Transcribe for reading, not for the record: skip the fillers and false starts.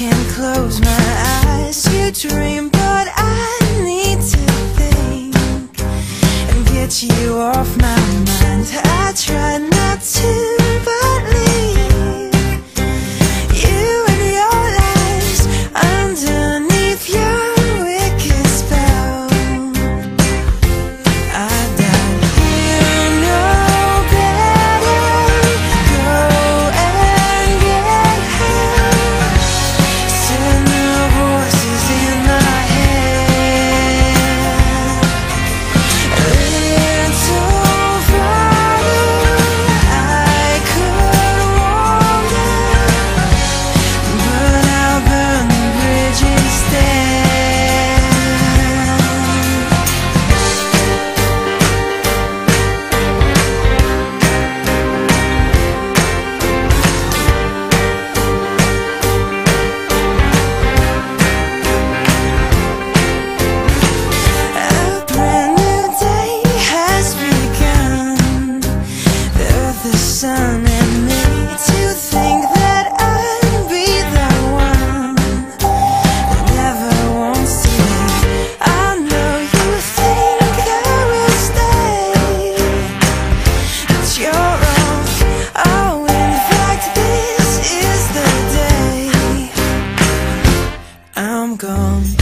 can't close my eyes to dream, but I need to think and get you off my mind. I try not to, but leave you and your lies underneath your wicked spell. I doubt you know better. Go and get help. Send the voices in my head. Little father, I could warn them, but I'll burn the bridge instead. A brand new day has begun. The earth, the sun, and me. To think that I'd be the one that never wants to leave. I know you think I will stay, but you're wrong. Oh, in fact, this is the day I'm gone.